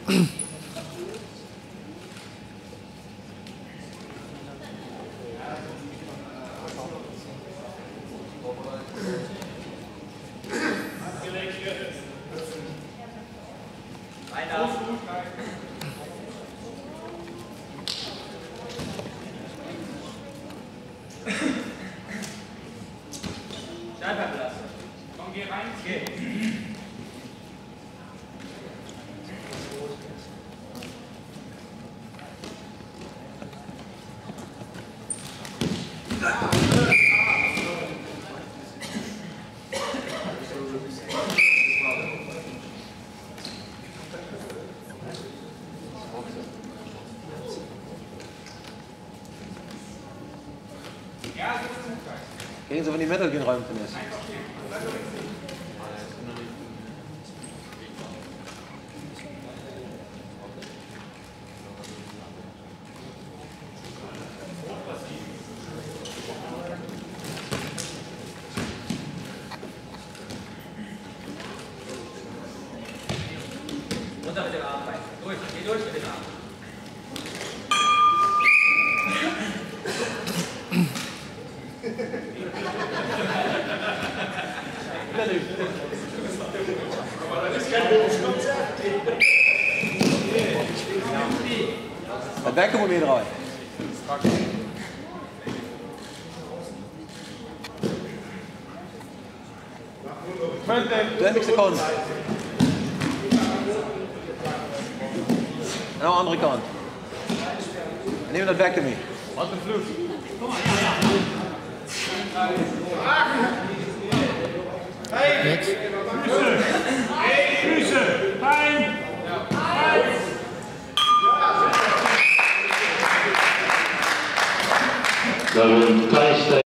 Scheinwerferlasse. Komm, geh rein. Geh. Gehen Sie von die Metal gehen räumen zunächst. Runter mit dem Arm rein. Durch, geh durch mit dem Arm. Dann werken wir wieder rein. 20 Sekunden. Noch andere Kant. Nehmen das Werk mit. Was ein Flug. Jetzt. Füße. Bein. Darum kann ich